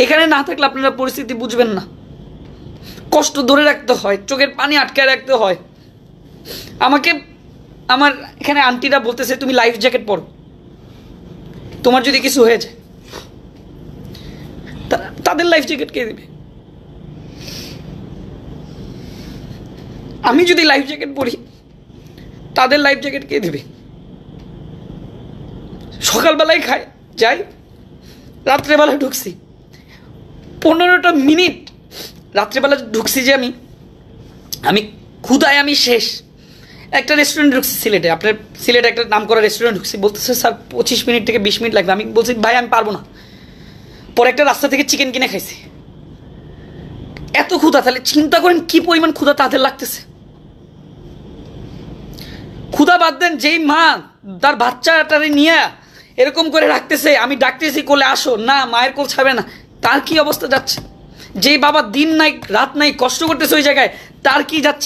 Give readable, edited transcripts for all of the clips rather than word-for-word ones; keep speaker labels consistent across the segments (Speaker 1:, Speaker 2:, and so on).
Speaker 1: এখানে না থাকলে আপনারা পরিস্থিতি বুঝবেন না। কষ্ট ধরে রাখতে হয়, চোখের পানি আটকায় রাখতে হয়। আমাকে আমার এখানে আন্টিরা বলতেছে তুমি লাইফ জ্যাকেট পরো, তোমার যদি কিছু হয়ে যায়। তাদের লাইফ জ্যাকেট কে দিবে? আমি যদি লাইফ জ্যাকেট পরি, তাদের লাইফ জ্যাকেট কে দিবে? সকালবেলায় খাই যাই, রাত্রেবেলা ঢুকছি, 15টা মিনিট রাত্রেবেলা ঢুকছি যে আমি ক্ষুধায় আমি শেষ। একটা রেস্টুরেন্ট ঢুকছি সিলেটে, আপনার সিলেটে একটা নাম করা রেস্টুরেন্ট ঢুকছি, বলতেছে স্যার 25 মিনিট থেকে 20 মিনিট লাগবে। আমি বলছি ভাই আমি পারবো না। পরে একটা রাস্তা থেকে চিকেন কিনে খাইছি। এত ক্ষুধা, তাহলে চিন্তা করেন কি পরিমাণ ক্ষুধা তাদের লাগতেছে। ক্ষুধা বাদ দেন, যেই মা তার বাচ্চাটারে নিয়ে এরকম করে রাখতেছে, আমি ডাকতেছি কোলে আসো, না মায়ের কোল ছাড়বে না, তার কি অবস্থা যাচ্ছে? যেই বাবা দিন নাই রাত নাই কষ্ট করতেছে ওই জায়গায়, তার কি যাচ্ছে?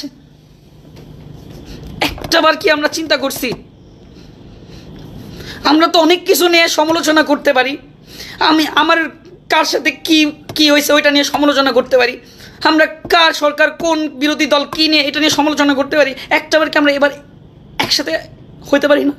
Speaker 1: একটাবার কি আমরা চিন্তা করছি? আমরা তো অনেক কিছু নিয়ে সমালোচনা করতে পারি, আমার কার সাথে কি কি হয়েছে ওইটা নিয়ে সমালোচনা করতে পারি, আমরা কার সরকার কোন বিরোধী দল কি নিয়ে এটা নিয়ে সমালোচনা করতে পারি। একটাবার কি আমরা এবার একসাথে হইতে পারি না?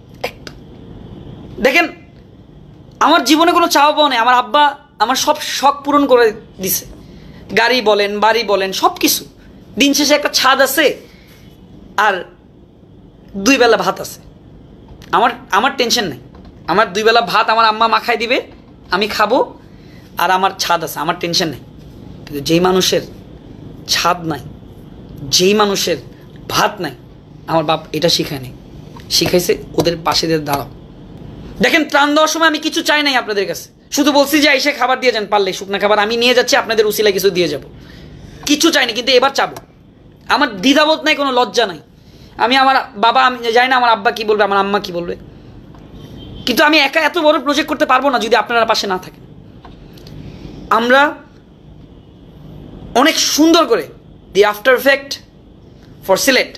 Speaker 1: দেখেন, আমার জীবনে কোনো চাওয়া পাওয়া নেই। আমার আব্বা আমার সব শখ পূরণ করে দিছে, গাড়ি বলেন বাড়ি বলেন সব কিছু। দিন শেষে একটা ছাদ আছে আর 2 বেলা ভাত আছে। আমার টেনশন নেই, আমার 2 বেলা ভাত আমার আম্মা মাখাই দিবে, আমি খাবো, আর আমার ছাদ আছে, আমার টেনশন নেই। কিন্তু যেই মানুষের ছাদ নাই, যেই মানুষের ভাত নাই, আমার বাপ এটা শিখায়নি, শিখাইছে ওদের পাশে দিয়ে দাঁড়াও। দেখেন, ত্রাণ দেওয়ার সময় আমি কিছু চাই নাই আপনাদের কাছে, শুধু বলছি যে এসে খাবার দিয়ে যান, পারলে শুকনা খাবার আমি নিয়ে যাচ্ছি, আপনাদের উসিলায় কিছু দিয়ে যাব, কিছু চাইনি। কিন্তু এবার চাবো, আমার দ্বিধাবোধ নাই, কোনো লজ্জা নাই। আমি আমার বাবা, আমি জানি না আমার আব্বা কি বলবে, আমার আম্মা কি বলবে, কিন্তু আমি একা এত বড় প্রজেক্ট করতে পারবো না যদি আপনারা পাশে না থাকেন। আমরা অনেক সুন্দর করে the after effect for Sylhet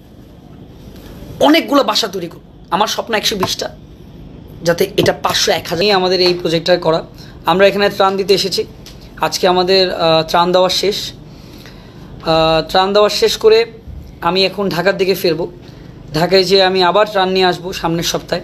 Speaker 1: অনেকগুলো বাসা তৈরি করব। আমার স্বপ্ন 120টা, যাতে এটা 500 1000 আমাদের এই প্রজেক্টটা করা। আমরা এখানে ত্রাণ দিতে এসেছি, আজকে আমাদের ত্রাণ দেওয়া শেষ। ত্রাণ দেওয়া শেষ করে আমি এখন ঢাকার দিকে ফিরবো। ঢাকায় যেয়ে আমি আবার ত্রাণ নিয়ে আসবো সামনের সপ্তাহে।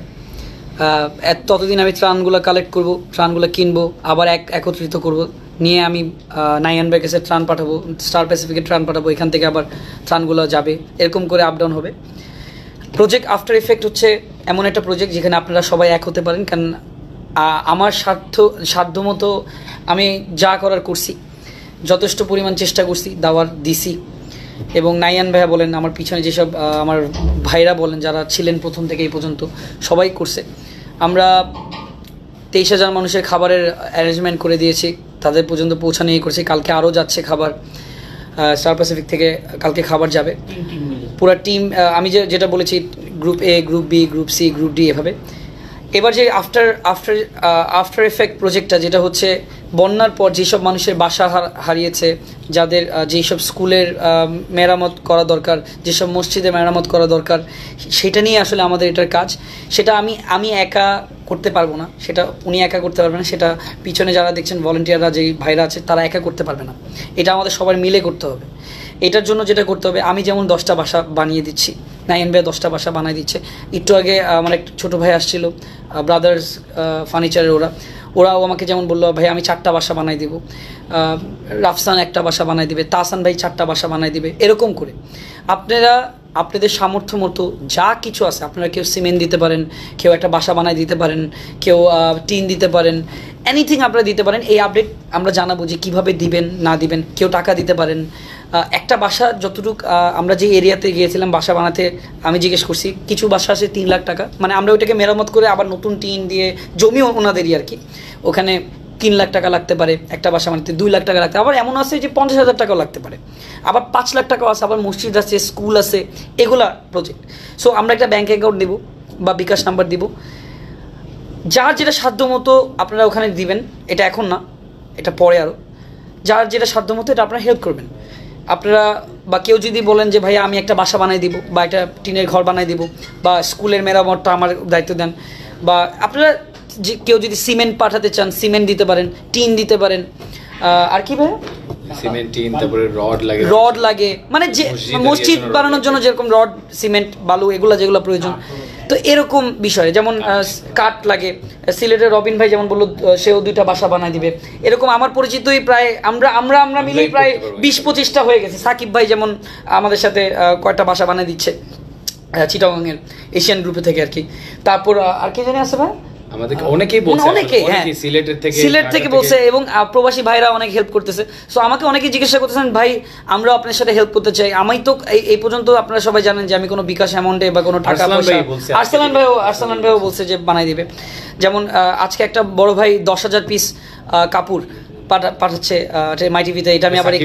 Speaker 1: ততদিন আমি ত্রাণগুলো কালেক্ট করব, ত্রাণগুলো কিনবো, আবার একত্রিত করব, নিয়ে আমি নাইয়ান ব্যাগেসে ত্রাণ পাঠাবো, স্টার প্যাসিফিকের ত্রাণ পাঠাবো, এখান থেকে আবার ত্রাণগুলো যাবে, এরকম করে আপ ডাউন হবে। প্রজেক্ট আফটার এফেক্ট হচ্ছে এমন একটা প্রজেক্ট যেখানে আপনারা সবাই এক হতে পারেন। কারণ আমার সাধ্যমতো আমি যা করার করছি, যথেষ্ট পরিমাণ চেষ্টা করছি, দাওয়ার দিছি। এবং নাইয়ান ভাইয়া বলেন, আমার পিছনে যেসব আমার ভাইরা বলেন যারা ছিলেন প্রথম থেকে এই পর্যন্ত, সবাই করছে। আমরা 23,000 মানুষের খাবারের অ্যারেঞ্জমেন্ট করে দিয়েছি, তাদের পর্যন্ত পৌঁছানো নিয়ে করছি। কালকে আরও যাচ্ছে খাবার, স্টার প্যাসিফিক থেকে কালকে খাবার যাবে পুরো টিম। আমি যেটা বলেছি, group A, group B, group C, group D, এভাবে। এবার যে আফটার এফেক্ট প্রজেক্টটা, যেটা হচ্ছে বন্যার পর যেসব মানুষের বাসা হারিয়েছে, যাদের যেসব স্কুলের মেরামত করা দরকার, যেসব মসজিদে মেরামত করা দরকার, সেটা নিয়ে আসলে আমাদের এটার কাজ। সেটা আমি একা করতে পারবো না, সেটা উনি একা করতে পারবে না, সেটা পিছনে যারা দেখছেন ভলেন্টিয়াররা, যেই ভাইরা আছে, তারা একা করতে পারবে না। এটা আমাদের সবার মিলে করতে হবে। এটার জন্য যেটা করতে হবে, আমি যেমন 10টা বাসা বানিয়ে দিচ্ছি, নাইন ভাই 10টা বাসা বানিয়ে দিচ্ছে। একটু আগে আমার এক ছোটো ভাই আসছিল, ব্রাদার্স ফার্নিচারের, ওরাও আমাকে যেমন বললো, ভাই আমি 4টা বাসা বানাই দিব, রাফসান 1টা বাসা বানাই দিবে, তাহসান ভাই 4টা বাসা বানাই দিবে। এরকম করে আপনারা আপনাদের সামর্থ্য মতো যা কিছু আছে, আপনারা কেউ সিমেন্ট দিতে পারেন, কেউ একটা বাসা বানায় দিতে পারেন, কেউ টিন দিতে পারেন, এনিথিং আপনারা দিতে পারেন। এই আপডেট আমরা জানাবো যে কীভাবে দিবেন না দিবেন। কেউ টাকা দিতে পারেন। একটা বাসা যতটুক, আমরা যে এরিয়াতে গিয়েছিলাম বাসা বানাতে, আমি জিজ্ঞেস করছি, কিছু বাসা আছে 3 লাখ টাকা, মানে আমরা ওইটাকে মেরামত করে আবার নতুন টিন দিয়ে, জমি ওনাদেরই আর কি, ওখানে 3 লাখ টাকা লাগতে পারে, একটা বাসা বানাতে 2 লাখ টাকা লাগতে, আবার এমন আছে যে 50,000 টাকাও লাগতে পারে, আবার 5 লাখ টাকাও আছে, আবার মসজিদ আছে, স্কুল আছে, এগুলা প্রজেক্ট। সো আমরা একটা ব্যাঙ্ক অ্যাকাউন্ট দেবো বা বিকাশ নাম্বার দিব, যার যেটা সাধ্য মতো আপনারা ওখানে দিবেন। এটা এখন না, এটা পরে আরও, যার যেটা সাধ্য মতো এটা আপনারা হেল্প করবেন। আপনারা বা কেউ যদি বলেন যে ভাইয়া আমি একটা বাসা বানাই দিব, বা একটা টিনের ঘর বানাই দিব, বা স্কুলের মেরামতটা আমার দায়িত্ব দেন, বা আপনারা কেউ যদি সিমেন্ট পাঠাতে চান সিমেন্ট দিতে পারেন, টিন দিতে পারেন, আর কি ভাই
Speaker 2: সিমেন্ট টিন, তারপরে রড
Speaker 1: লাগে, মানে যে মসজিদ বানানোর জন্য যেরকম রড সিমেন্ট বালু এগুলো যেগুলো প্রয়োজন, তো এরকম বিষয়ে যেমন কাঠ লাগে। সিলেটের রবিন ভাই যেমন বললো সেও 2টা বাসা বানায় দিবে, এরকম আমার পরিচিতই প্রায় আমরা মিলেই প্রায় 20-25টা হয়ে গেছে। সাকিব ভাই যেমন আমাদের সাথে কয়েকটা বাসা বানিয়ে দিচ্ছে চিটাগাংয়ের এশিয়ান গ্রুপে থেকে আর কি। তারপর আর কি জানি আছে ভাই
Speaker 2: আমাদেরকে অনেকেই বলছে,
Speaker 1: অনেকেই হ্যাঁ সিলেট থেকে বলছে, এবং প্রবাসী ভাইরা অনেক হেল্প করতেছে। সো আমাকে অনেকেই জিজ্ঞাসা করতেছেন ভাই আমরা আপনার সাথে হেল্প করতে চাই। আমি তো এই পর্যন্ত আপনারা সবাই জানেন যে আমি কোনো বিকাশ অ্যামাউন্টে বা কোনো টাকা পয়সা, আরসালান ভাইও বলছে যে বানাই দিবে। যেমন আজকে একটা বড় ভাই 10,000 পিস কাপড় পাঠাচ্ছে মাই টিভিতে, এটা আমি আবার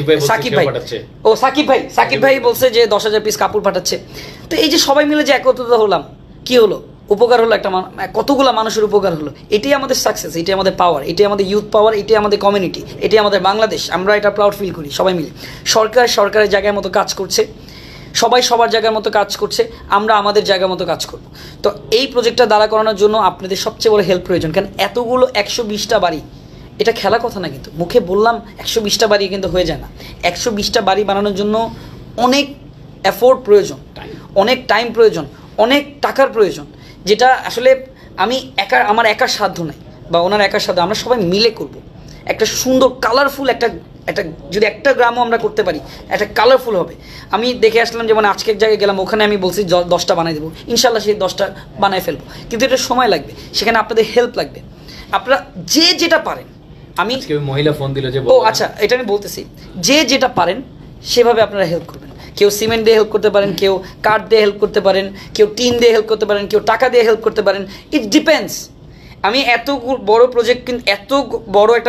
Speaker 1: সাকিব ভাই বলছে যে 10,000 পিস কাপড় পাঠাচ্ছে। তো এই যে সবাই মিলে যে একত্রিত হলাম, কি হলো, উপকার হলো, একটা কতগুলো মানুষের উপকার হলো। এটাই আমাদের সাকসেস, এটাই আমাদের পাওয়ার, এটাই আমাদের ইউথ পাওয়ার, এটাই আমাদের কমিউনিটি, এটাই আমাদের বাংলাদেশ। আমরা এটা প্রাউড ফিল করি সবাই মিলে। সরকারের জায়গার মতো কাজ করছে, সবাই সবার জায়গার মতো কাজ করছে, আমরা আমাদের জায়গার মতো কাজ করব। তো এই প্রজেক্টটা দাঁড়া করানোর জন্য আপনাদের সবচেয়ে বড় হেল্প প্রয়োজন, কারণ এতগুলো 120টা বাড়ি, এটা খেলা কথা না, কিন্তু মুখে বললাম 120টা বাড়ি কিন্তু হয়ে যায় না। 120টা বাড়ি বানানোর জন্য অনেক এফোর্ট প্রয়োজন, অনেক টাইম প্রয়োজন, অনেক টাকার প্রয়োজন, যেটা আসলে আমার একার সাধ্য নাই বা ওনার একার সাধ্য, আমরা সবাই মিলে করব। একটা সুন্দর কালারফুল একটা যদি একটা গ্রামও আমরা করতে পারি, একটা কালারফুল হবে। আমি দেখে আসলাম যেমন আজকে এক জায়গায় গেলাম, ওখানে আমি বলছি 10টা বানাই দেবো, ইনশাল্লাহ সেই 10টা বানায় ফেলবো, কিন্তু এটা সময় লাগবে, সেখানে আপনাদের হেল্প লাগবে। আপনারা যে যেটা পারেন, আমি
Speaker 2: মহিলা ফোন দিল যে
Speaker 1: আচ্ছা এটা আমি বলতেছি, যে যেটা পারেন সেভাবে আপনারা হেল্প করবেন। কেউ সিমেন্ট দিয়ে হেল্প করতে পারেন, কেউ কাঠ দিয়ে হেল্প করতে পারেন, কেউ টিন দিয়ে হেল্প করতে পারেন, কেউ টাকা দিয়ে হেল্প করতে পারেন, ইট ডিপেন্ডস। আমি এত বড় প্রজেক্ট, কিন্তু এত বড় একটা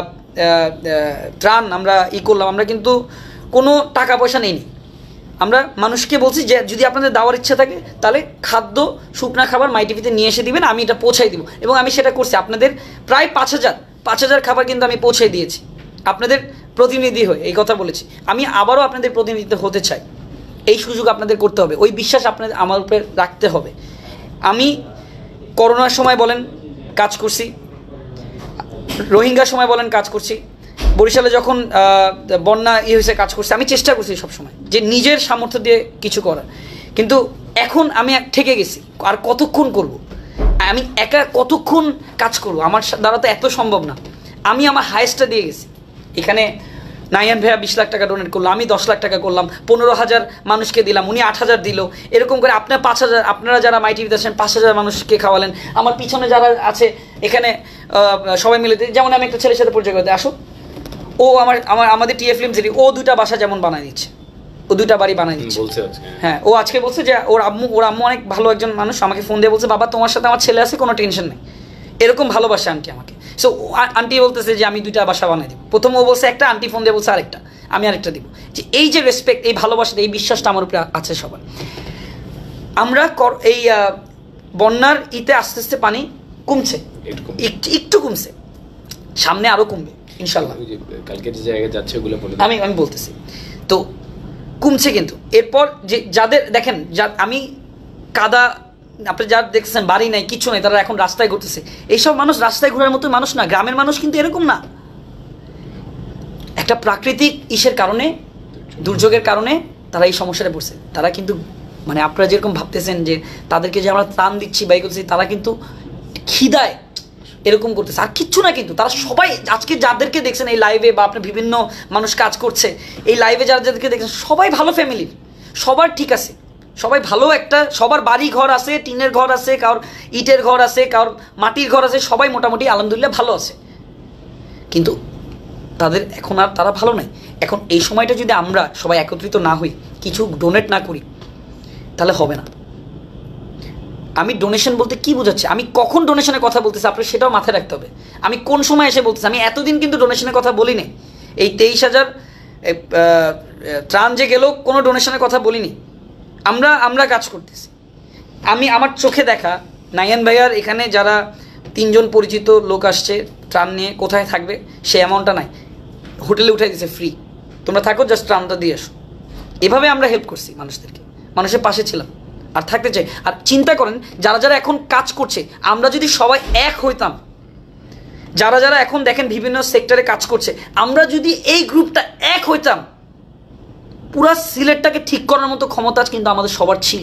Speaker 1: ত্রাণ আমরা করলাম, আমরা কিন্তু কোনো টাকা পয়সা নেইনি। আমরা মানুষকে বলছি যে যদি আপনাদের দেওয়ার ইচ্ছা থাকে তাহলে খাদ্য, শুকনা খাবার মাই টিভিতে নিয়ে এসে দিবেন, আমি এটা পৌঁছাই দিব। এবং আমি সেটা করছি, আপনাদের প্রায় 5,000 খাবার কিন্তু আমি পৌঁছে দিয়েছি, আপনাদের প্রতিনিধি হয়ে এই কথা বলেছি। আমি আবারও আপনাদের প্রতিনিধিত্ব হতে চাই, এই সুযোগ আপনাদের করতে হবে, ওই বিশ্বাস আপনাদের আমার উপরে রাখতে হবে। আমি করোনার সময় বলেন কাজ করছি, রোহিঙ্গার সময় বলেন কাজ করছি, বরিশালে যখন বন্যা হয়েছে কাজ করছি। আমি চেষ্টা করছি সবসময় যে নিজের সামর্থ্য দিয়ে কিছু করার, কিন্তু এখন আমি ঠেকে গেছি। আর কতক্ষণ করব, আমি একা কতক্ষণ কাজ করব, আমার দ্বারা তো এত সম্ভব না। আমি আমার হায়েস্টটা দিয়ে গেছি। এখানে নাইয়ান ভাইয়া 20 লাখ টাকা ডোনেট করলো, আমি 10 লাখ টাকা করলাম, 15,000 মানুষকে দিলাম, উনি 8,000 দিল, এরকম করে আপনার 5,000, আপনারা যারা মাই টিভিতে আছেন 5,000 মানুষকে খাওয়ালেন। আমার পিছনে যারা আছে এখানে সবাই মিলে, যেমন আমি একটা ছেলের সাথে পরিচয় করতে আসো, ও আমাদের টিএ ফিল্ম সিটি, ও 2টা বাসা যেমন বানায় দিচ্ছে, ও 2টা বাড়ি বানায় দিচ্ছে। হ্যাঁ, ও আজকে বলছে যে ওর আম্মু অনেক ভালো একজন মানুষ, আমাকে ফোন দিয়ে বলছে বাবা তোমার সাথে আমার ছেলে আছে, কোনো টেনশন নেই, এরকম ভালোবাসে আন্টি আমাকে। সো আন্টি বলতেছে যে আমি 2টা বাসা বানাই দিব। প্রথম ও বলছে একটা, আন্টি ফোন দিয়ে বলছে আরেকটা, আমি আরেকটা দিব। যে এই যে রেসপেক্ট, এই ভালোবাসাটা, এই বিশ্বাসটা আমার উপরে আছে সবার। আমরা এই বন্যার আস্তে আস্তে পানি কমছে, একটু কমছে, সামনে আরো কমবে ইনশাল্লাহ।
Speaker 2: কালকে যে জায়গায় যাচ্ছে ওগুলো
Speaker 1: আমি বলতেছি তো কমছে, কিন্তু এরপর যে যাদের দেখেন, আমি কাদা, আপনি যারা দেখছেন বাড়ি নাই, কিছু নেই, তারা এখন রাস্তায় ঘুরতেছে। এইসব মানুষ রাস্তায় ঘোরার মতো মানুষ না, গ্রামের মানুষ কিন্তু এরকম না। একটা প্রাকৃতিক কারণে, দুর্যোগের কারণে তারা এই সমস্যাটা পড়ছে। তারা কিন্তু মানে আপনারা যেরকম ভাবতেছেন যে তাদেরকে যে আমরা ত্রাণ দিচ্ছি বা করছি, তারা কিন্তু খিদায় এরকম করতেছে, আর কিচ্ছু না। কিন্তু তারা সবাই আজকে যাদেরকে দেখছেন এই লাইভে, বা আপনি বিভিন্ন মানুষ কাজ করছে এই লাইভে, যাদেরকে দেখছেন সবাই ভালো ফ্যামিলির, সবার ঠিক আছে, সবাই ভালো, একটা সবার বাড়ি ঘর আছে, টিনের ঘর আছে, কারোর ইটের ঘর আছে, কারোর মাটির ঘর আছে, সবাই মোটামুটি আলহামদুলিল্লাহ ভালো আছে। কিন্তু তাদের এখন আর তারা ভালো নাই। এখন এই সময়টা যদি আমরা সবাই একত্রিত না হই, কিছু ডোনেট না করি, তাহলে হবে না। আমি ডোনেশন বলতে কি বোঝাচ্ছি, আমি কখন ডোনেশনের কথা বলতেছি আপনার সেটাও মাথায় রাখতে হবে। আমি কোন সময় এসে বলতেছি, আমি এতদিন কিন্তু ডোনেশনের কথা বলিনি। এই 23,000 ত্রাণ যে গেল, কোনো ডোনেশনের কথা বলিনি। আমরা কাজ করতেছি। আমার চোখে দেখা নাইয়ান ভাইয়ার এখানে যারা 3জন পরিচিত লোক আসছে ত্রাণ নিয়ে, কোথায় থাকবে সে অ্যামাউন্টটা নাই, হোটেলে উঠে দিয়েছে ফ্রি, তোমরা থাকো, জাস্ট ত্রাণটা দিয়ে আসো। এভাবে আমরা হেল্প করছি মানুষদেরকে, মানুষের পাশে ছিলাম, আর থাকতে চাই। আর চিন্তা করেন যারা যারা এখন কাজ করছে, আমরা যদি সবাই এক হইতাম, যারা যারা এখন দেখেন বিভিন্ন সেক্টরে কাজ করছে, আমরা যদি এই গ্রুপটা এক হইতাম, পুরা সিলেটটাকে ঠিক করার মতো ক্ষমতা কিন্তু আমাদের সবার ছিল।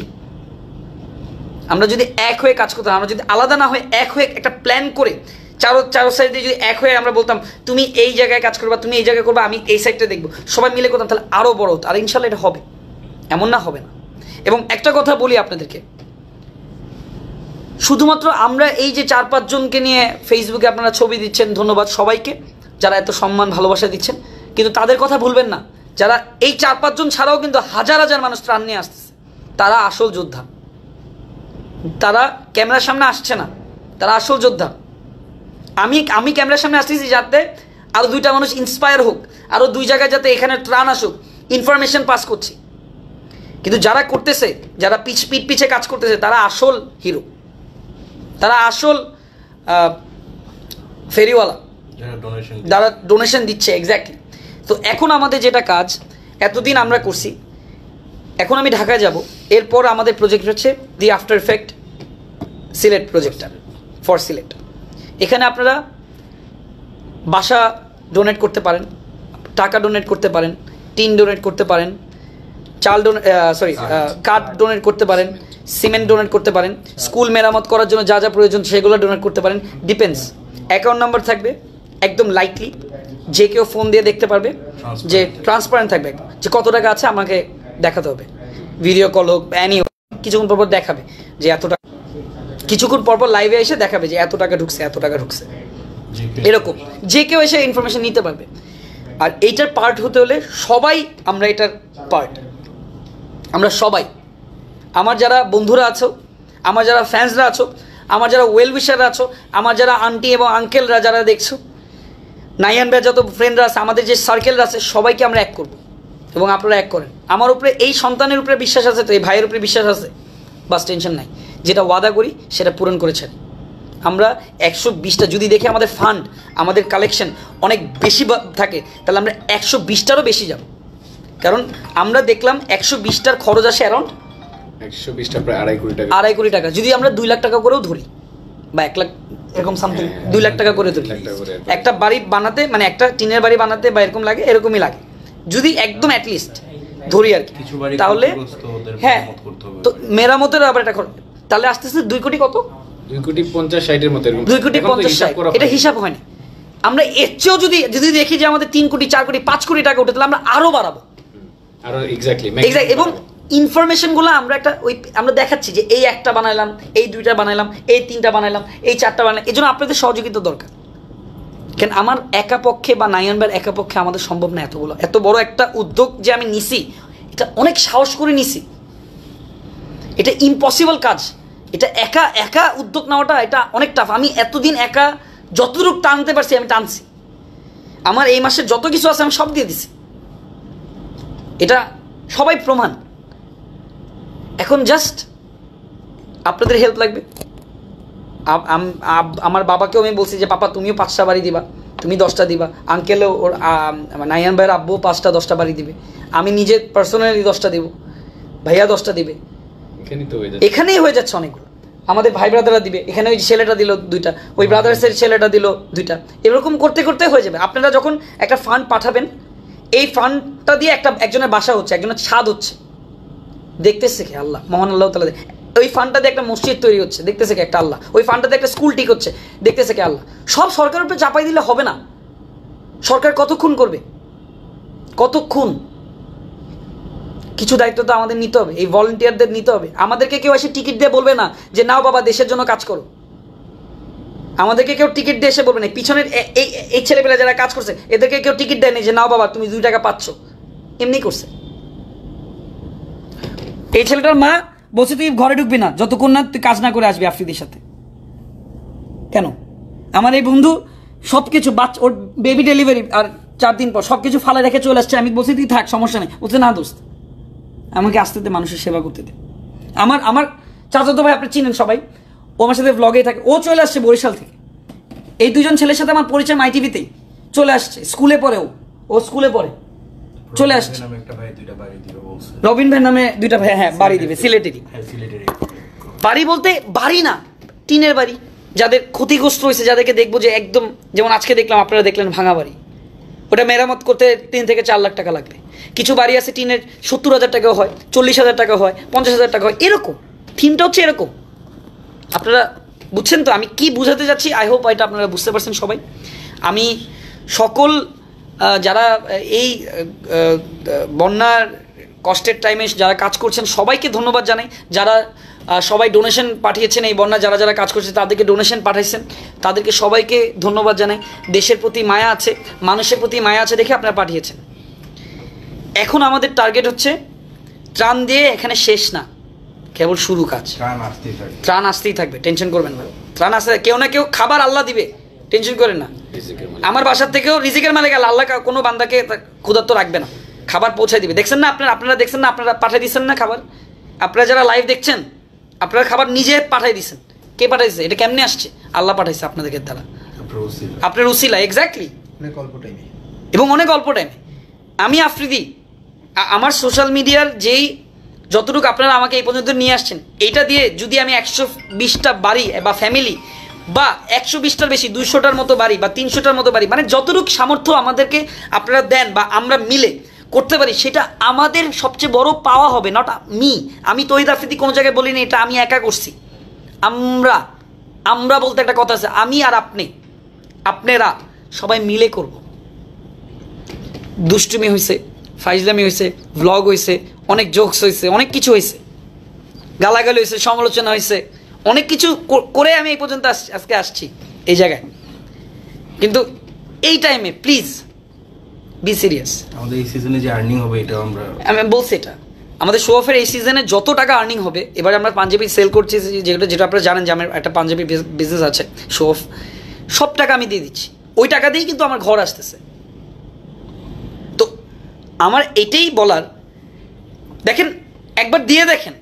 Speaker 1: আমরা যদি এক হয়ে কাজ করতাম, আমরা যদি আলাদা না হয়ে এক হয়ে একটা প্ল্যান করে চারো সাইডে যদি এক হয়ে আমরা বলতাম তুমি এই জায়গায় কাজ করবা, তুমি এই জায়গায় করবা, আমি এই সাইডটা দেখবো, সবাই মিলে করতাম, তাহলে আরও বড় হতো। আর ইনশাল্লাহ এটা হবে, এমন না হবে না। এবং একটা কথা বলি আপনাদেরকে, শুধুমাত্র আমরা এই যে 4-5 জনকে নিয়ে ফেসবুকে আপনারা ছবি দিচ্ছেন, ধন্যবাদ সবাইকে যারা এত সম্মান ভালোবাসা দিচ্ছেন, কিন্তু তাদের কথা ভুলবেন না যারা এই 4-5 জন ছাড়াও কিন্তু হাজার হাজার মানুষ ত্রাণ নিয়ে আসতেছে। তারা আসল যোদ্ধা, তারা ক্যামেরার সামনে আসছে না, তারা আসল যোদ্ধা। আমি ক্যামেরার সামনে আসতেছি যাতে আরও 2টা মানুষ ইন্সপায়ার হোক, আরও 2 জায়গায় যাতে এখানে ত্রাণ আসুক, ইনফরমেশন পাস করছি। কিন্তু যারা করতেছে, যারা পিঠ পিছে কাজ করতেছে, তারা আসল হিরো, তারা আসল ফেরিওয়ালা, যারা ডোনেশন দিচ্ছে। এক্স্যাক্টলি। তো এখন আমাদের যেটা কাজ এতদিন আমরা করছি, এখন আমি ঢাকায় যাব, এরপর আমাদের প্রজেক্ট হচ্ছে দি আফটার ইফেক্ট সিলেট প্রজেক্টটা ফর সিলেট। এখানে আপনারা বাসা ডোনেট করতে পারেন, টাকা ডোনেট করতে পারেন, টিন ডোনেট করতে পারেন, চাল কাঠ ডোনেট করতে পারেন, সিমেন্ট ডোনেট করতে পারেন, স্কুল মেরামত করার জন্য যা যা প্রয়োজন সেগুলো ডোনেট করতে পারেন। ডিপেন্ডস। অ্যাকাউন্ট নাম্বার থাকবে একদম লাইটলি, যে কেউ ফোন দিয়ে দেখতে পারবে, যে ট্রান্সপারেন্ট থাকবে যে কত টাকা আছে আমাকে দেখাতে হবে, ভিডিও কল হোক অ্যানি হোক, কিছুক্ষণ পরপর দেখাবে যে এত টাকা, কিছুক্ষণ পরপর লাইভে এসে দেখাবে যে এত টাকা ঢুকছে, এত টাকা ঢুকছে, এরকম যে কেউ এসে ইনফরমেশন নিতে পারবে। আর এইটার পার্ট হতে হলে সবাই, আমরা এটার পার্ট, আমরা সবাই, আমার যারা বন্ধুরা আছো, আমার যারা ফ্যান্সরা আছো, আমার যারা ওয়েল উইশাররা আছো, আমার যারা আন্টি এবং আঙ্কেলরা যারা দেখছো, নাইয়ান ভাই যত ফ্রেন্ডরা আছে, আমাদের যে সার্কেলরা আছে, সবাইকে আমরা এক করবো এবং আপনারা এক করেন। আমার উপরে এই সন্তানের উপরে বিশ্বাস আছে, তো এই ভাইয়ের উপরে বিশ্বাস আছে, বাস টেনশন নাই। যেটা ওয়াদা করি সেটা পূরণ করেছেন। আমরা 120টা যদি দেখে আমাদের ফান্ড, আমাদের কালেকশন অনেক বেশি থাকে, তাহলে আমরা 120টারও বেশি যাব। কারণ আমরা দেখলাম 120টার খরচ আসে অ্যারাউন্ড
Speaker 2: 120টা প্রায় 2.5 কোটি টাকা।
Speaker 1: 2.5 কোটি টাকা। যদি আমরা 2 লাখ টাকা করেও ধরি বা 1 লাখ এরকম সামথিং, 2 লাখ টাকা করে ধরি, একটা বাড়ি বানাতে, মানে একটা টিনের বাড়ি বানাতে বা এরকম লাগে, এরকমই লাগে যদি একদম অ্যাটলিস্ট ধরি আর কি, তাহলে হ্যাঁ, তো মেরামতের আবার এটা তাহলে আস্তে আস্তে 2 কোটি কত,
Speaker 2: 2.50-60 এর মতো,
Speaker 1: 2.50 এটা হিসাব হয়নি। আমরা এর চেয়েও যদি দেখি যে আমাদের 3 কোটি 4 কোটি 5 কোটি টাকা উঠে, তাহলে আমরা আরো বাড়াবো,
Speaker 2: আরো এক্স্যাক্টলি।
Speaker 1: এবং ইনফরমেশনগুলো আমরা আমরা দেখাচ্ছি যে এই একটা বানাইলাম, এই 2টা বানাইলাম, এই 3টা বানাইলাম, এই 4টা বানাইলাম। এই জন্য আপনাদের সহযোগিতা দরকার। কেন আমার একা পক্ষে বা নাইয়ান ভাইয়ের একা পক্ষে আমাদের সম্ভব না এত বড় একটা উদ্যোগ যে আমি নিছি, এটা অনেক সাহস করে নিছি, এটা ইম্পসিবল কাজ, এটা একা উদ্যোগ নেওয়াটা এটা অনেক টাফ। আমি এতদিন একা যতটুকু টানতে পারছি আমি টানছি, আমার এই মাসের যত কিছু আছে আমি সব দিয়ে দিছি, এটা সবাই প্রমাণ। এখন জাস্ট আপনাদের হেল্প লাগবে। আমার বাবাকেও আমি বলছি যে পাপা তুমিও 5টা বাড়ি দিবা, তুমি 10টা দিবা, আঙ্কেলও ওর নাইয়ান ভাইয়ের আব্বু 5টা 10টা বাড়ি দিবে, আমি নিজে পার্সোনালি 10টা দেবো, ভাইয়া 10টা দিবে, এখানেই হয়ে যাচ্ছে অনেকগুলো। আমাদের ভাই ব্রাদাররা দিবে, এখানে ওই ছেলেটা দিল 2টা, ওই ব্রাদার্সের ছেলেটা দিল 2টা, এরকম করতে করতে হয়ে যাবে। আপনারা যখন একটা ফান্ড পাঠাবেন, এই ফান্ডটা দিয়ে একজনের বাসা হচ্ছে, একজনের ছাদ হচ্ছে, দেখতেছে কে আল্লাহ, মহান আল্লাহ তাআলা। ওই ফান্ডটা দিয়ে একটা মসজিদ তৈরি হচ্ছে, দেখতেছে কে একটা আল্লাহ। ওই ফান্ডটাতে একটা স্কুল ঠিক হচ্ছে, দেখতেছে কে আল্লাহ। সব সরকারের উপরে চাপাই দিলে হবে না। সরকার কতক্ষণ করবে, কতক্ষণ? কিছু দায়িত্ব তো আমাদের নিতে হবে, এই ভলান্টিয়ারদের নিতে হবে। আমাদেরকে কেউ এসে টিকিট দিয়ে বলবে না যে নাও বাবা দেশের জন্য কাজ করো, আমাদেরকে কেউ টিকিট দিয়ে এসে বলবে না। পিছনের এই ছেলেপেলা যারা কাজ করছে এদেরকে কেউ টিকিট দেয়নি যে নাও বাবা তুমি 2 টাকা পাচ্ছ, এমনি করছে। এই ছেলেটার মা বলছে তুই ঘরে ঢুকবি না যতক্ষণ না তুই কাজ না করে আসবি আফ্রিদির সাথে। কেন? আমার এই বন্ধু সব কিছু ওর বেবি ডেলিভারি আর 4 দিন পর সব কিছু ফালে রেখে চলে আসছে। আমি বলছি তুই থাক, সমস্যা নেই। বলছে না দোস্ত, আমাকে আসতে দে, মানুষের সেবা করতে দে। আমার চাচাতো ভাই আপনি চিনেন সবাই, ও আমার সাথে ব্লগেই থাকে, ও চলে আসছে বরিশাল থেকে। এই 2জন ছেলের সাথে আমার পরিচয় মাইটিভিতেই, চলে আসছে। স্কুলে পড়ে, ও স্কুলে পড়ে, চলে আসছে।
Speaker 3: নামে একটা ভাই দুইটা বাড়ি দিবে বলছে।
Speaker 1: রবিন ভাই নামে দুইটা ভাই, হ্যাঁ বাড়ি দিবে সিলেটেরই।
Speaker 3: হ্যাঁ সিলেটেরই।
Speaker 1: বাড়ি বলতে বাড়ি না, টিনের বাড়ি, যাদের ক্ষতিগ্রস্ত হয়েছে, যাদেরকে দেখবো যে একদম, যেমন আজকে দেখলাম, আপনারা দেখলেন ভাঙা বাড়ি, ওটা মেরামত করতে 3 থেকে 4 লাখ টাকা লাগবে। কিছু বাড়ি আছে টিনের 70,000 টাকাও হয়, 40,000 টাকা হয়, 50,000 টাকা হয়, এরকম থিমটা হচ্ছে এরকম। আপনারা বুঝছেন তো আমি কি বুঝাতে যাচ্ছি? আই হোপ এটা আপনারা বুঝতে পারছেন সবাই। আমি সকল যারা এই বন্যার কষ্টের টাইমে যারা কাজ করছেন সবাইকে ধন্যবাদ জানাই। যারা সবাই ডোনেশন পাঠিয়েছেন, এই বন্যা যারা যারা কাজ করছে তাদেরকে ডোনেশন পাঠাইছেন, তাদেরকে সবাইকে ধন্যবাদ জানাই। দেশের প্রতি মায়া আছে, মানুষের প্রতি মায়া আছে দেখে আপনারা পাঠিয়েছেন। এখন আমাদের টার্গেট হচ্ছে ত্রাণ দিয়ে এখানে শেষ না, কেবল শুরু কাজ। ত্রাণ আসতেই থাকবে, টেনশন করবেন না। ত্রাণ আসতে কেউ না কেউ খাবার আল্লাহ দিবে, টেনশন করেন না। আমার বাসার থেকেও রিজিকের মালিক আল্লাহ, কোনো বান্দাকে ক্ষুধার্ত রাখবে না, খাবার পৌঁছায় দিবে। দেখছেন না আপনারা দেখছেন না, আপনারা পাঠিয়ে দিচ্ছেন না খাবার। আপনারা যারা লাইভ দেখছেন, আপনারা খাবার নিজে পাঠিয়ে দিচ্ছেন। কে পাঠাইছে? এটা কেমনে আসছে? আল্লাহ পাঠাইছে আপনাদের দ্বারা, আপনার উসিলা। এক্স্যাক্টলি, এবং অনেক অল্প টাইমে। আমি আফ্রিদি, আমার সোশ্যাল মিডিয়ার যেই যতটুকু আপনারা আমাকে এই পর্যন্ত নিয়ে আসছেন, এইটা দিয়ে যদি আমি 120টা বাড়ি বা ফ্যামিলি, বা 120টার বেশি, 200টার মতো বাড়ি বা 300টার মতো বাড়ি, মানে যতটুকু সামর্থ্য আমাদেরকে আপনারা দেন বা আমরা মিলে করতে পারি, সেটা আমাদের সবচেয়ে বড় পাওয়া হবে। নট আমি তৌহিদ আফ্রিদি কোনো জায়গায় বলিনি এটা আমি একা করছি। আমরা বলতে একটা কথা আছে, আমি আর আপনারা সবাই মিলে করব। দুষ্টুমি হয়েছে, ফাইজলামি হয়েছে, ভ্লগ হয়েছে, অনেক জোকস হয়েছে, অনেক কিছু হয়েছে, গালাগালি হয়েছে, সমালোচনা হয়েছে, অনেক কিছু করে আমি এই পর্যন্ত আজকে আসছি এই জায়গায়। কিন্তু এই টাইমে প্লিজ বি সিরিয়াস।
Speaker 3: আমাদের এই সিজনে যে আর্নিং হবে এটা আমি
Speaker 1: বলছি, এটা আমাদের শো অফের এই সিজনে যত টাকা আর্নিং হবে, এবার আমরা পাঞ্জাবি সেল করছি, যেটা আপনারা জানেন যে আমার একটা পাঞ্জাবি বিজনেস আছে, শো অফ, সব টাকা আমি দিয়ে দিচ্ছি। ওই টাকা দিয়েই কিন্তু আমার ঘর আসতেছে। তো আমার এটাই বলার, দেখেন একবার দিয়ে দেখেন,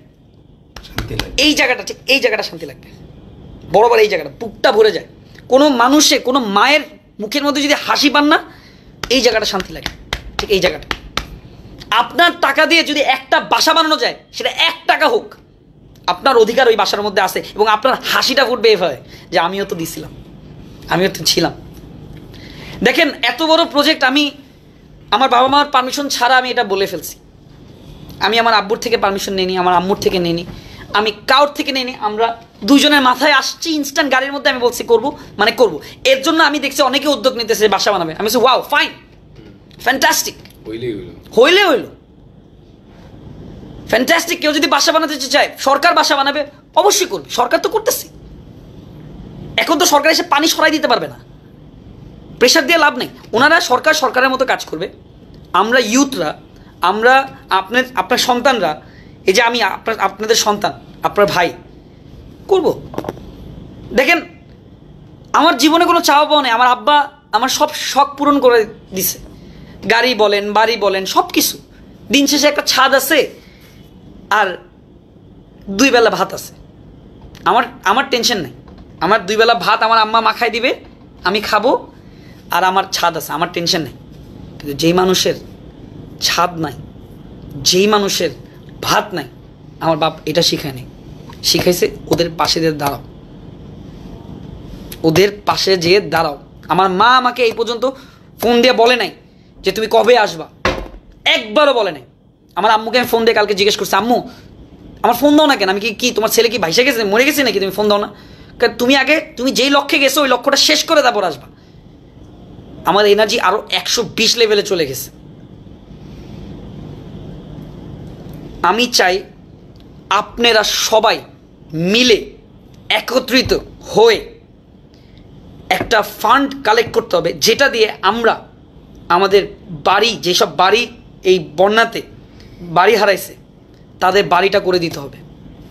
Speaker 1: এই জায়গাটা, ঠিক এই জায়গাটা শান্তি লাগবে। বরাবর এই জায়গাটা বুকটা ভরে যায়। কোনো মানুষে, কোনো মায়ের মুখের মধ্যে যদি হাসি পান না, এই জায়গাটা শান্তি লাগে। ঠিক এই জায়গাটা, আপনার টাকা দিয়ে যদি একটা বাসা বানানো যায়, সেটা 1 টাকা হোক, আপনার অধিকার ওই বাসার মধ্যে আছে, এবং আপনার হাসিটা ফুটবে এভাবে যে আমিও তো দিছিলাম, আমিও তো ছিলাম। দেখেন এত বড় প্রজেক্ট আমি আমার বাবা মার পারমিশন ছাড়া আমি এটা বলে ফেলছি। আমি আমার আব্বুর থেকে পারমিশন নিইনি, আমার আম্মুর থেকে নিইনি, আমি কাউর থেকে নিইনি। আমরা দুইজনের মাথায় আসছি, ইনস্ট্যান্ট গাড়ির মধ্যে আমি বলছি করব, মানে করব। এর জন্য আমি দেখছি অনেকে উদ্যোগ নিতেছে বাসা বানাবে। আমি বলছি ওয়াও, ফাইন, ফ্যান্টাস্টিক, হইলে হইল, ফ্যান্টাস্টিক। কেউ যদি বাসা বানাতে চায়, সরকার বাসা বানাবে, অবশ্যই করবে, সরকার তো করতেছে। এখন তো সরকার এসে পানি সরাই দিতে পারবে না, প্রেশার দিয়ে লাভ নেই। ওনারা সরকারের মতো কাজ করবে। আমরা ইউথরা, আমরা আপনার সন্তানরা, এই যে আমি আপনাদের সন্তান, আপনার ভাই, করব। দেখেন আমার জীবনে কোনো চাওয়া পাওয়া নেই। আমার আব্বা আমার সব শখ পূরণ করে দিছে, গাড়ি বলেন, বাড়ি বলেন, সব কিছু। দিন শেষে একটা ছাদ আছে আর 2 বেলা ভাত আছে। আমার টেনশন নেই। আমার 2 বেলা ভাত আমার আম্মা মাখাই দিবে, আমি খাবো, আর আমার ছাদ আছে, আমার টেনশন নেই। কিন্তু যেই মানুষের ছাদ নাই, যেই মানুষের ভাত নাই, আমার বাপ এটা শিখায়নি। শিখাইছে ওদের পাশে যেয়ে দাঁড়াও, ওদের পাশে যেয়ে দাঁড়াও। আমার মা আমাকে এই পর্যন্ত ফোন দিয়ে বলে নাই যে তুমি কবে আসবা, একবারও বলে নাই। আমার আম্মুকে আমি ফোন দিয়ে কালকে জিজ্ঞেস করছি, আম্মু আমার ফোন দাও না কেন? আমি কি তোমার ছেলে কি ভাইসে গেছে, মরে গেছে নাকি? তুমি ফোন দাও না। তুমি যেই লক্ষ্যে গেছো ওই লক্ষ্যটা শেষ করে তারপর আসবা। আমার এনার্জি আরো 120 লেভেলে চলে গেছে। আমি চাই আপনারা সবাই মিলে একত্রিত হয়ে একটা ফান্ড কালেক্ট করতে হবে, যেটা দিয়ে আমরা আমাদের বাড়ি, যেসব বাড়ি এই বন্যাতে বাড়ি হারাইছে, তাদের বাড়িটা করে দিতে হবে।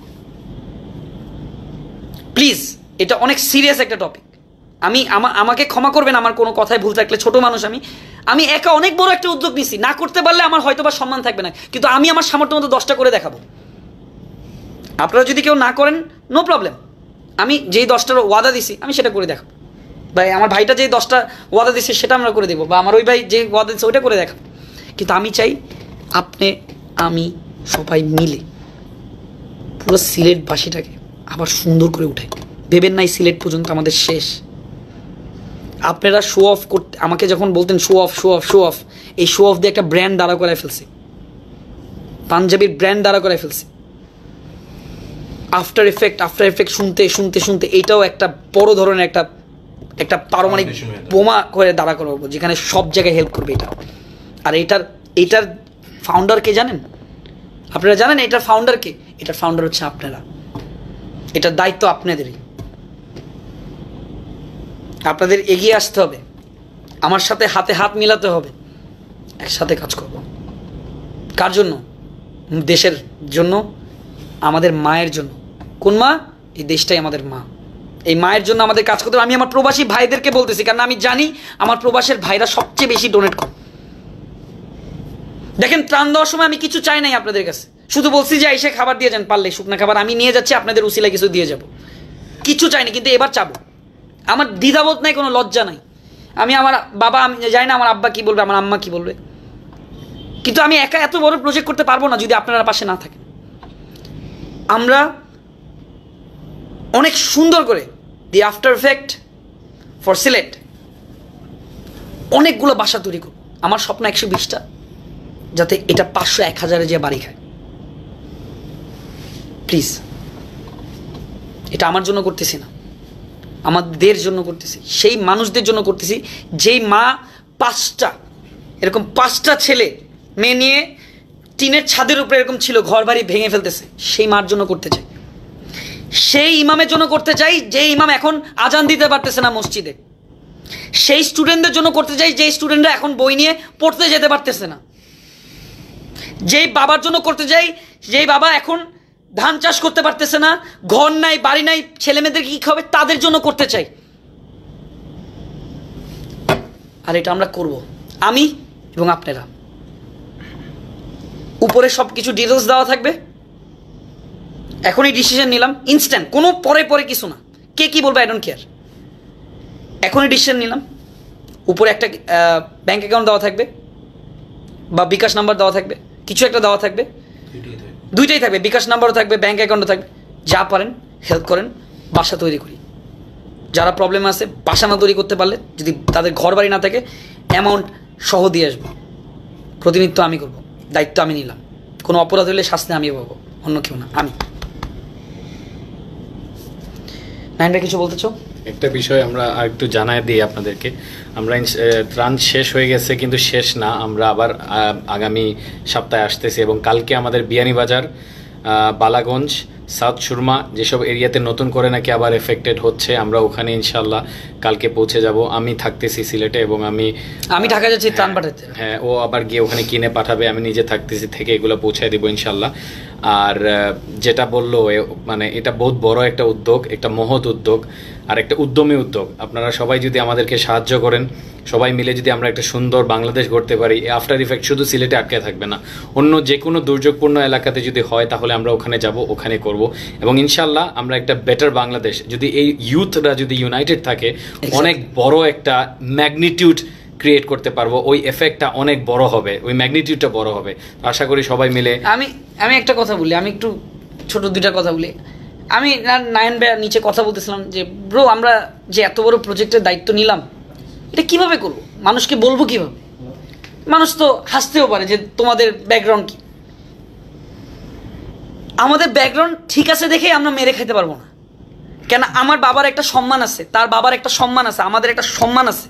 Speaker 1: প্লিজ, এটা অনেক সিরিয়াস একটা টপিক। আমাকে ক্ষমা করবেন আমার কোনো কথায় ভুল থাকলে, ছোট মানুষ আমি একা অনেক বড় একটা উদ্যোগ নিছি। না করতে পারলে আমার হয়তো বা সম্মান থাকবে না, কিন্তু আমি আমার সামর্থ্য মতো 10টা করে দেখাবো। আপনারা যদি কেউ না করেন, নো প্রবলেম, আমি যেই 10টার ওয়াদা দিছি আমি সেটা করে দেখাবো। ভাই আমার ভাইটা যেই 10টা ওয়াদা দিচ্ছে সেটা আমরা করে দেবো, বা আমার ওই ভাই যে ওয়াদা দিচ্ছে ওইটা করে দেখাবো। কিন্তু আমি চাই আপনি আমি সবাই মিলে পুরো সিলেটবাসীটাকে আবার সুন্দর করে উঠাই। ভেবেন নাই সিলেট পর্যন্ত আমাদের শেষ। আপনারা শো অফ করতে আমাকে যখন বলতেন show off show off show off, এই শো অফ দিয়ে একটা ব্র্যান্ড দাঁড়া করায় ফেলছি, পাঞ্জাবির ব্র্যান্ড দাঁড়া করায় ফেলছি। আফটার এফেক্ট শুনতে শুনতে শুনতে এইটাও একটা বড় ধরনের একটা পারমাণবিক বোমা করে দাঁড়া করবো, যেখানে সব জায়গায় হেল্প করবে এটা। আর এটার ফাউন্ডার কে জানেন? আপনারা জানেন এটার ফাউন্ডার কে? এটার ফাউন্ডার হচ্ছে আপনারা। এটার দায়িত্ব আপনাদেরই। আপনাদের এগিয়ে আসতে হবে, আমার সাথে হাতে হাত মিলাতে হবে, একসাথে কাজ করব। কার জন্য? দেশের জন্য, আমাদের মায়ের জন্য। কোন মা? এই দেশটাই আমাদের মা। এই মায়ের জন্য আমাদের কাজ করতে হবে। আমি আমার প্রবাসী ভাইদেরকে বলতেছি, কারণ আমি জানি আমার প্রবাসের ভাইরা সবচেয়ে বেশি ডোনেট করে। দেখেন, ত্রাণ দেওয়ার সময় আমি কিছু চাই নাই আপনাদের কাছে, শুধু বলছি যে এসে খাবার দিয়ে যান, পারলে শুকনো খাবার আমি নিয়ে যাচ্ছি, আপনাদের উসিলা কিছু দিয়ে যাব, কিছু চাইনি। কিন্তু এবার চাবো, আমার দ্বিধাবোধ নাই, কোনো লজ্জা নাই। আমি আমার বাবা, আমি জানি না আমার আব্বা কি বলবে, আমার আম্মা কি বলবে, কিন্তু আমি একা এত বড় প্রজেক্ট করতে পারবো না যদি আপনারা পাশে না থাকেন। আমরা অনেক সুন্দর করে the after effect for Sylhet অনেকগুলো বাসা তৈরি করব। আমার স্বপ্ন 120টা, যাতে এটা 500 1000-এ যে বাড়ি খায়। প্লিজ, এটা আমার জন্য করতেছি না, আমাদের জন্য করতেছি, সেই মানুষদের জন্য করতেছি যেই মা এরকম পাঁচটা ছেলে মেয়ে নিয়ে টিনের ছাদের উপরে এরকম ছিল, ঘর বাড়ি ভেঙে ফেলতেছে, সেই মার জন্য করতে চাই। সেই ইমামের জন্য করতে চাই যে ইমাম এখন আজান দিতে পারতেছে না মসজিদে। সেই স্টুডেন্টদের জন্য করতে চাই যে স্টুডেন্টরা এখন বই নিয়ে পড়তে যেতে পারতেছে না। যেই বাবার জন্য করতে চাই যেই বাবা এখন ধান চাষ করতে পারতেছে না, ঘর নাই, বাড়ি নাই, ছেলে মেয়েদের কি খাবে, তাদের জন্য করতে চাই। আর এটা আমরা করব, আমি এবং আপনারা। উপরে সব কিছু ডিটেলস দেওয়া থাকবে, এখনই ডিসিশন নিলাম, ইনস্ট্যান্ট, কোনো পরে পরে কিছু না, কে কি বলবে আই ডোন্ট কেয়ার। এখনই ডিসিশন নিলাম, উপরে একটা ব্যাঙ্ক অ্যাকাউন্ট দেওয়া থাকবে বা বিকাশ নাম্বার দেওয়া থাকবে, কিছু একটা দেওয়া থাকবে, দুইটাই থাকবে, বিকাশ নাম্বারও থাকবে, ব্যাঙ্ক অ্যাকাউন্টও থাকবে। যা পারেন হেল্প করেন, বাসা তৈরি করি। যারা প্রবলেম আছে বাসা না তৈরি করতে পারলে, যদি তাদের ঘর বাড়ি না থাকে, অ্যামাউন্ট সহ দিয়ে আসবো। প্রতিনিধিত্ব আমি করব, দায়িত্ব আমি নিলাম। কোনো অপরাধ হলে শাস্তি আমি পাবো, অন্য কেউ না, আমি। নাইনটা কিছু বলতে চাও?
Speaker 2: একটা বিষয় আমরা আর একটু জানাই দিই আপনাদেরকে, আমরা ত্রাণ শেষ হয়ে গেছে কিন্তু শেষ না, আমরা আবার আগামী সপ্তাহে আসতেছি। এবং কালকে আমাদের বিয়ানীবাজার, বালাগঞ্জ, সাউথ সুরমা যেসব এরিয়াতে নতুন করে নাকি আবার এফেক্টেড হচ্ছে, আমরা ওখানে ইনশাল্লাহ কালকে পৌঁছে যাব। আমি থাকতেছি সিলেটে এবং আমি
Speaker 1: ঢাকা যাচ্ছি ত্রাণ পাঠাতে।
Speaker 2: হ্যাঁ, ও আবার গিয়ে ওখানে কিনে পাঠাবে, আমি নিজে থাকতেছি থেকে এগুলো পৌঁছায় দেবো ইনশাল্লাহ। আর যেটা বললো, মানে এটা বহুত বড় একটা উদ্যোগ, একটা মহৎ উদ্যোগ আর একটা উদ্যমী উদ্যোগ। আপনারা সবাই যদি আমাদেরকে সাহায্য করেন, সবাই মিলে যদি আমরা একটা সুন্দর বাংলাদেশ গড়তে পারি, আফটার ইফেক্ট শুধু সিলেটে আটকে থাকবে না, অন্য যে কোনো দুর্যোগপূর্ণ এলাকাতে যদি হয় তাহলে আমরা ওখানে যাব, ওখানে করব। এবং ইনশাল্লাহ আমরা একটা বেটার বাংলাদেশ, যদি এই ইউথরা যদি ইউনাইটেড থাকে, অনেক বড় একটা ম্যাগনিটিউড ক্রিয়েট করতে পারবো। ওই এফেক্টটা অনেক বড় হবে, ওই ম্যাগনিটিউডটা বড় হবে। আশা করি সবাই মিলে।
Speaker 1: আমি একটা কথা বলি, আমি একটু ছোট দুইটা কথা বলি। আমি নায়ন ভাই নিচে কথা বলতেছিলাম যে ব্রো, আমরা যে এত বড় প্রজেক্টের দায়িত্ব নিলাম, এটা কিভাবে করবো, মানুষকে বলবো কিভাবে? মানুষ তো হাসতেও পারে যে তোমাদের ব্যাকগ্রাউন্ড কি। আমাদের ব্যাকগ্রাউন্ড ঠিক আছে দেখেই আমরা মেরে খেতে পারবো না। কেন? আমার বাবার একটা সম্মান আছে, তার বাবার একটা সম্মান আছে, আমাদের একটা সম্মান আছে।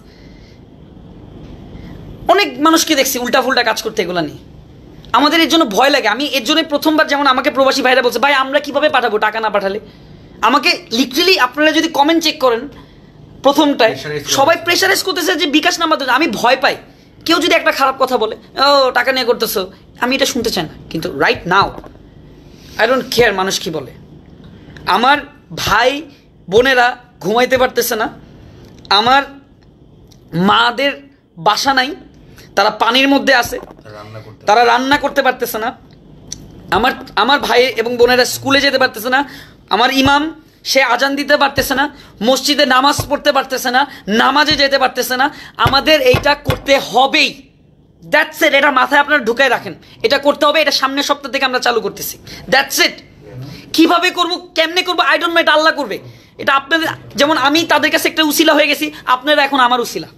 Speaker 1: অনেক মানুষকে দেখছি উল্টা ফুল্টা কাজ করতে, এগুলো নিয়ে আমাদের এর জন্য ভয় লাগে। আমি এর জন্য প্রথমবার, যেমন আমাকে প্রবাসী ভাইরা বলছে, ভাই আমরা কিভাবে পাঠাবো টাকা না পাঠালে। আমাকে লিটারালি আপনারা যদি কমেন্ট চেক করেন, প্রথমটায় সবাই প্রেশারাইজ করতেছে যে বিকাশ নাম্বার দেন। আমি ভয় পাই, কেউ যদি একটা খারাপ কথা বলে, ও টাকা নিয়ে করতেছো, আমি এটা শুনতে চাই না। কিন্তু right now I don't care মানুষ কি বলে। আমার ভাই বোনেরা ঘুমাইতে পারতেছে না, আমার মাদের বাসা নাই, তারা পানির মধ্যে আছে, তারা রান্না করতে পারতেছে না। আমার ভাই এবং বোনেরা স্কুলে যেতে পারতেছে না। আমার ইমাম সে আজান দিতে পারতেছে না, মসজিদে নামাজ পড়তে পারতেছে না, নামাজে যেতে পারতেছে না। আমাদের এইটা করতে হবেই, দ্যাটস ইট। এটা মাথায় আপনারা ঢুকায় রাখেন, এটা করতে হবে, এটা সামনের সপ্তাহ থেকে আমরা চালু করতেছি। That's it. কিভাবে করবো, কেমনে করবো, আই ডোন্ট নো, এটা আল্লাহ করবে। এটা আপনাদের, যেমন আমি তাদের কাছে একটা উসিলা হয়ে গেছি, আপনারা এখন আমার উসিলা।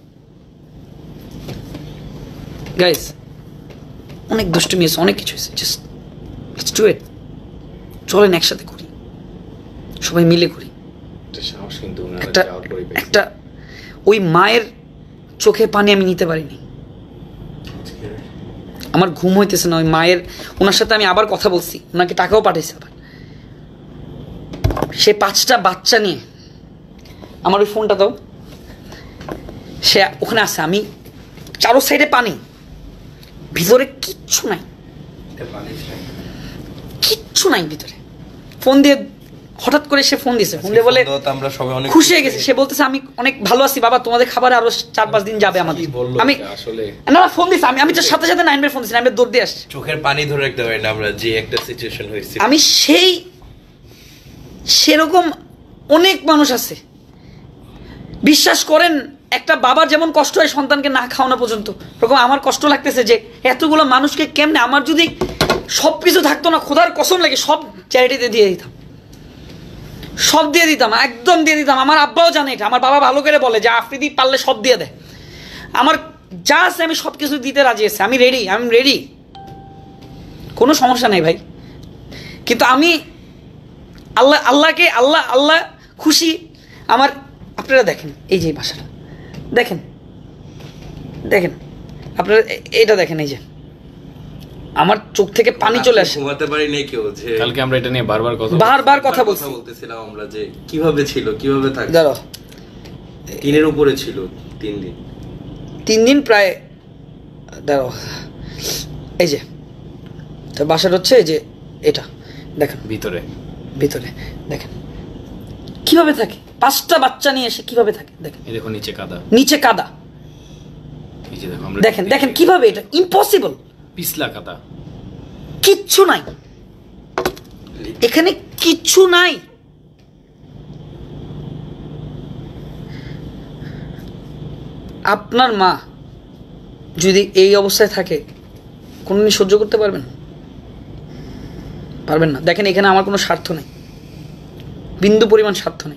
Speaker 1: গাইস, অনেক দুষ্টুমি আছে, অনেক কিছু আছে, জাস্ট লেটস ডু ইট। চলেন একসাথে করি, সবাই মিলে করি। একটা ওই মায়ের চোখে পানি আমি নিতে পারিনি, আমার ঘুম হইতেছে না। ওই মায়ের, ওনার সাথে আমি আবার কথা বলছি, ওনাকে টাকাও পাঠাইছি আবার। সে 5টা বাচ্চা নিয়ে, আমার ওই ফোনটা দাও, সে ওখানে আছে। আমি চারো সাইডে পানি, ভিতরে কিচ্ছু নাই, কিচ্ছু নাই ভিতরে। ফোন দিয়ে হঠাৎ করে সে ফোন দিয়েছে, ফোন দিয়ে বলে খুশি হয়ে গেছে। সে বলতেছে আমি অনেক ভালো আছি বাবা, তোমাদের খাবার আরো 4-5 দিন যাবে আমাদের। আমি না ফোন দিয়েছি, আমি তো সাথে সাথে 9 ফোন দিয়েছি, 9 দৌড় দিয়ে আসছে।
Speaker 4: চোখের পানি ধরে রাখতে পারি না আমরা, যে একটা সিচুয়েশন হয়েছে।
Speaker 1: আমি সেরকম অনেক মানুষ আছে, বিশ্বাস করেন। একটা বাবার যেমন কষ্ট হয় সন্তানকে না খাওয়ানো পর্যন্ত, এরকম আমার কষ্ট লাগতেছে যে এতগুলো মানুষকে কেমনে, আমার যদি সব কিছু থাকতো না, খোদার কসম লাগে সব চ্যারিটিতে দিয়ে দিতাম, সব দিয়ে দিতাম, একদম দিয়ে দিতাম। আমার আব্বাও জানে এটা, আমার বাবা ভালো করে বলে যে আফ্রিদি পারলে সব দিয়ে দেয়। আমার যা আছে আমি সব কিছু দিতে রাজি আছি, আমি রেডি, কোনো সমস্যা নেই ভাই। কিন্তু আমি আল্লাহ খুশি আমার। আপনারা দেখেন এই যে ভাষাটা দেখেন, আপনারা এটা দেখেন, এই যে আমার চোখ থেকে পানি চলে আসে।
Speaker 4: ঘুমাতে পারি নাই কেউ, যে
Speaker 2: কালকে আমরা এটা নিয়ে বারবার
Speaker 4: কথা বলতেছিলাম আমরা, যে কিভাবে ছিল, কিভাবে থাকে।
Speaker 1: দাঁড়াও,
Speaker 4: 3-এর উপরে ছিল 3
Speaker 1: দিন প্রায়। দাঁড়াও, এই যে তো বাসাটা হচ্ছে এই যে এটা দেখেন, ভিতরে দেখেন কিভাবে থাকে। 5টা বাচ্চা নিয়ে এসে কিভাবে থাকে দেখেন।
Speaker 2: এই দেখো নিচে কাদা, এই যে দেখো আমরা
Speaker 1: দেখেন কিভাবে, এটা ইম্পসিবল।
Speaker 2: পিছলা কাদা,
Speaker 1: কিচ্ছু নাই এখানে, কিচ্ছু নাই। আপনার মা যদি এই অবস্থায় থাকে, কোনদিন সহ্য করতে পারবেন না। দেখেন এখানে আমার কোনো স্বার্থ নেই, বিন্দু পরিমাণ স্বার্থ নেই।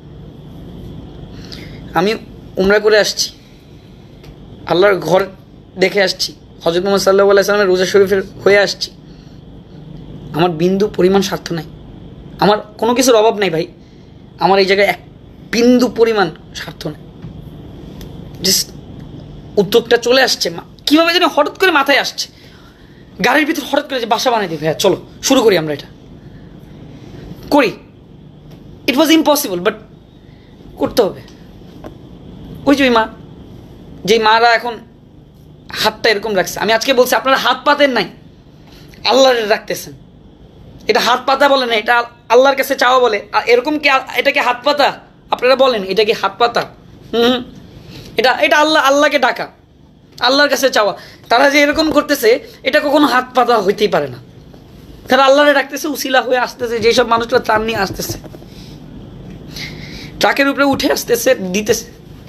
Speaker 1: আমি উমরা করে আসছি, আল্লাহর ঘর দেখে আসছি, হযরত মুহাম্মদ সাল্লাল্লাহু আলাইহি ওয়াসাল্লামের রোজা শরীফের হয়ে আসছি। আমার বিন্দু পরিমাণ স্বার্থ নাই, আমার কোনো কিছুর অভাব নাই ভাই। আমার এই জায়গায় এক বিন্দু পরিমাণ স্বার্থ নেই। জাস্ট উদ্যোগটা চলে আসছে, কীভাবে যেন হঠাৎ করে মাথায় আসছে, গাড়ির ভিতর হঠাৎ করে যে বাসা বানাই দিই ভাইয়া, চলো শুরু করি, আমরা এটা করি। ইট ওয়াজ ইম্পসিবল, বাট করতে হবে। ওই যে মা, যেই মারা এখন হাতটা এরকম রাখছে, আমি আজকে বলছি আপনারা হাত পাতেন নাই, আল্লাহর রাখতেছেন। এটা হাত পাতা বলে না, এটা আল্লাহর কাছে চাওয়া বলে। এরকম কি এটা কি হাত পাতা? আপনারা বলেন এটা কি হাত পাতা? এটা আল্লাহকে ডাকা, আল্লাহর কাছে চাওয়া। তারা যে এরকম করতেছে, এটা কখনো হাত পাতা হইতেই পারে না। তারা আল্লাহরে ডাকতেছে, উসিলা হয়ে আসতেছে। যেসব মানুষরা ত্রাণ নিয়ে আসতেছে, ট্রাকের উপরে উঠে আসতেছে, দিতেছে।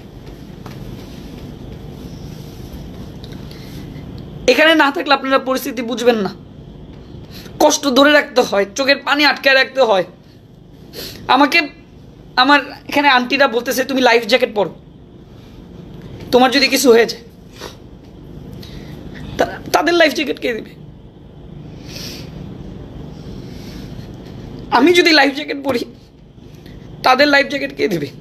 Speaker 1: এখানে না থাকলে আপনারা পরিস্থিতি বুঝবেন না। কষ্ট ধরে রাখতে হয়, চোখের পানি আটকায় রাখতে হয়। আমাকে আমার এখানে আন্টিরা বলতেছে তুমি লাইফ জ্যাকেট পরো, তোমার যদি কিছু হয়ে যায়। তাদের লাইফ জ্যাকেট কে দিবে? আমি যদি লাইফ জ্যাকেট পরি, তাদের লাইফ জ্যাকেট কে দিবে?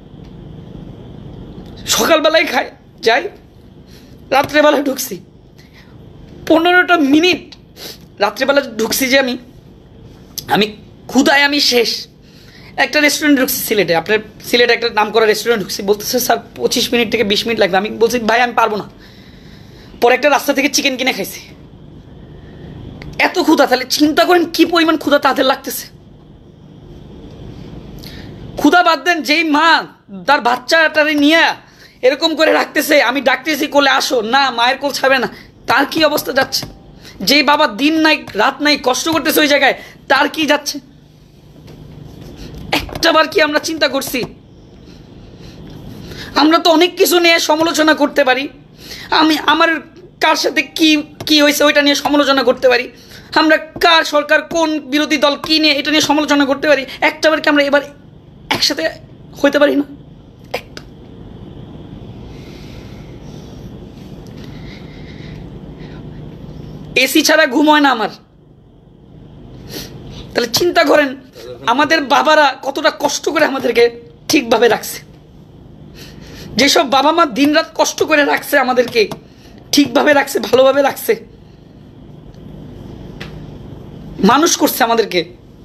Speaker 1: সকালবেলায় যাই, রাত্রেবেলা ঢুকছি, 15টা মিনিট রাত্রেবেলা ঢুকছি যে আমি ক্ষুধায় আমি শেষ। একটা রেস্টুরেন্ট ঢুকছি সিলেটে, আপনার সিলেটে একটা নাম করা রেস্টুরেন্ট ঢুকছি, বলতেছে স্যার 25 মিনিট থেকে 20 মিনিট লাগবে। আমি বলছি ভাই আমি পারবো না। পরে একটা রাস্তা থেকে চিকেন কিনে খাইছি। এত ক্ষুধা, তাহলে চিন্তা করেন কি পরিমাণ ক্ষুধা তাদের লাগতেছে। ক্ষুধা বাদ দেন, যেই মা তার বাচ্চাটারে নিয়ে এরকম করে রাখতেছে, আমি ডাকতেছি কোলে আসো, না মায়ের কোল ছাড়বে না, তার কি অবস্থা যাচ্ছে? যেই বাবা দিন নাই রাত নাই কষ্ট করতেছে ওই জায়গায়, তার কি যাচ্ছে? একটাবার কি আমরা চিন্তা করছি? আমরা তো অনেক কিছু নিয়ে সমালোচনা করতে পারি। আমার কার সাথে কি কি হয়েছে ওইটা নিয়ে সমালোচনা করতে পারি, আমরা কার সরকার কোন বিরোধী দল কী নিয়ে এটা নিয়ে সমালোচনা করতে পারি, একটা বার কি আমরা এবার একসাথে হইতে পারি না? একটা এসি ছাড়া ঘুম হয় না আমার। তাহলে চিন্তা করেন আমাদের বাবারা কতটা কষ্ট করে আমাদেরকে ঠিকভাবে রাখছে, যেসব বাবা মা দিনরাত কষ্ট করে রাখছে আমাদেরকে ঠিকভাবে রাখছে, ভালোভাবে রাখছে, মানুষ করছে আমাদেরকে,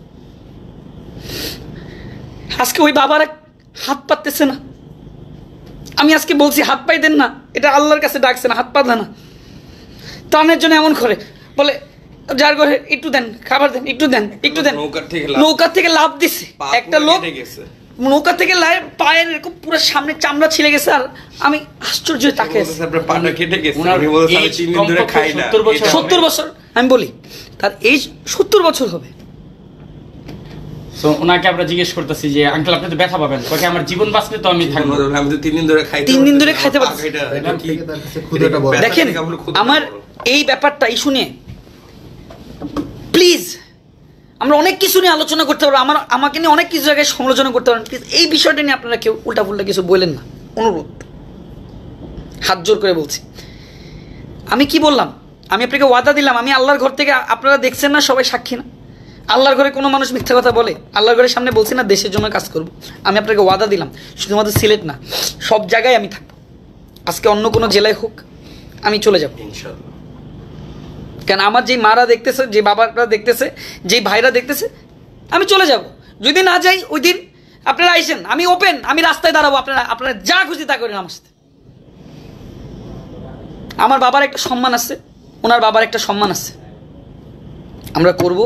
Speaker 1: আজকে ওই বাবারা হাত পাততেছে না। আমি আজকে বলছি হাত পাই দেন না, এটা আল্লাহর কাছে ডাকছে না, হাত পাতলে না, ত্রাণের জন্য এমন করে বলে যার ঘরে একটু দেন, খাবার দেন, একটু দেন, একটু দেন। নৌকার থেকে লাভ দিছে একটা লোক, নৌকা থেকে পায়ের এরকম পুরো সামনে চামড়া ছিঁড়ে গেছে, আর আমি আশ্চর্য হয়ে তাকে 70 বছর, আমি বলি তার এই 70 বছর হবে।
Speaker 5: তো ওনাকে আমরা জিজ্ঞেস করতেছি যে আঙ্কেল আপনি তো ব্যথা পাবেন, তোকে আমার জীবন বাঁচলে তো আমি থাকবো,
Speaker 3: আমি তো 3 দিন ধরে খাইতে পারছি।
Speaker 1: দেখেন আমার এই ব্যাপারটা ইস্যু নিয়ে প্লিজ আমরা অনেক কিছু নিয়ে আলোচনা করতে পারবো, আমাকে নিয়ে অনেক কিছু জায়গায় সমালোচনা করতে পারেন, প্লিজ এই বিষয়টা নিয়ে আপনারা কেউ উল্টাপুল্টা কিছু বলেন না, অনুরোধ, হাত জোর করে বলছি। আমি কি বললাম, আমি আপনাকে ওয়াদা দিলাম, আমি আল্লাহর ঘর থেকে, আপনারা দেখছেন না, সবাই সাক্ষী না, আল্লাহর ঘরে কোনো মানুষ মিথ্যা কথা বলে? আল্লাহর ঘরের সামনে বলছি না দেশের জন্য কাজ করব। আমি আপনাকে ওয়াদা দিলাম শুধুমাত্র সিলেট না, সব জায়গায় আমি থাকবো, আজকে অন্য কোনো জেলায় হোক আমি চলে যাব ইনশাআল্লাহ। কেন আমার যেই মারা দেখতেছে, যে বাবারা দেখতেছে, যেই ভাইরা দেখতেছে, আমি চলে যাব। যদি না যাই ওই দিন আপনারা আইসেন, আমি ওপেন, আমি রাস্তায় দাঁড়াবো, আপনারা যা খুশি তা করেন আমার সাথে। আমার বাবার একটা সম্মান আছে, ওনার বাবার একটা সম্মান আছে, আমরা করব,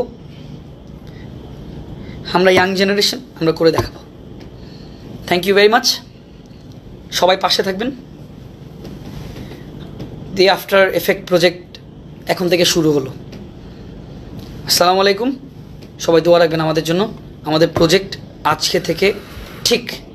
Speaker 1: আমরা ইয়াং জেনারেশন, আমরা করে দেখাবো। থ্যাংক ইউ ভেরি মাচ, সবাই পাশে থাকবেন। দি আফটার এফেক্ট প্রজেক্ট এখন থেকে শুরু হলো। আসসালামু আলাইকুম, সবাই দোয়া রাখবেন আমাদের জন্য। আমাদের প্রজেক্ট আজকে থেকে ঠিক